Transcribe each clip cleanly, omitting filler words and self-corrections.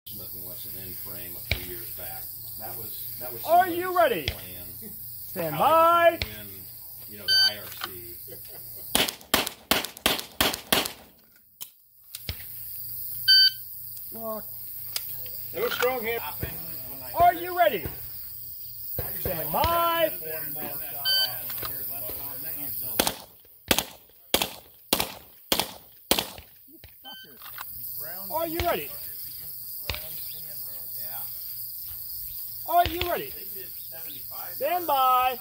Smith and Wesson end frame a few years back. That was Are you ready? Plan. Stand How by. they were gonna win, you know, the IRC. Lock. No strong hand. Are you ready? Stand by. Are you ready? Are you ready? Stand by.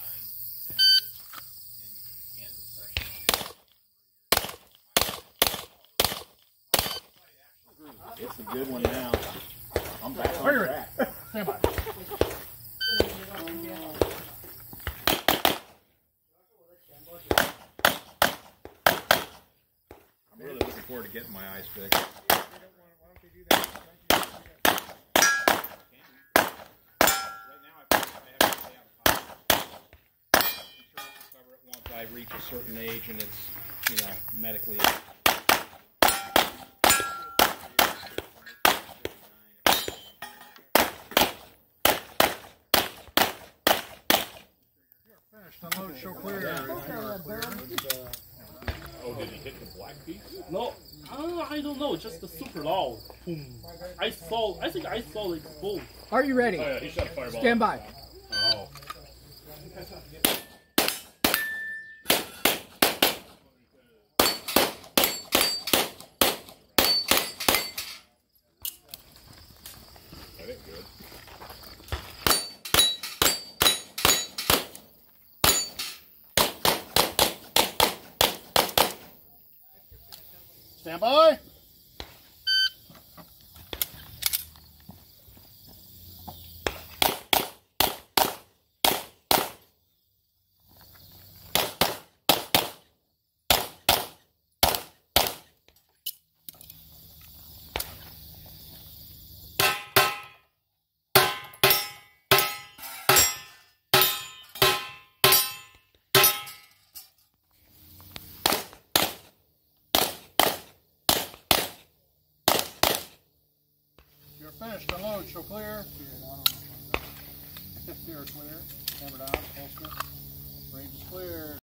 It's a good one now. I'm back on track. Stand by. I'm really looking forward to getting my eyes fixed. Once I reach a certain age and it's, you know, medically. Finished. Unload, show clear. Oh, did he hit the black piece? No, I don't know. Just super loud. Boom. I think I saw it boom. Are you ready? Oh, yeah, he shot a fireball. Stand by. Oh. That ain't good. Stand by. You're finished. Unload, show clear. Steer clear. Hammer down. Holster. Range is clear.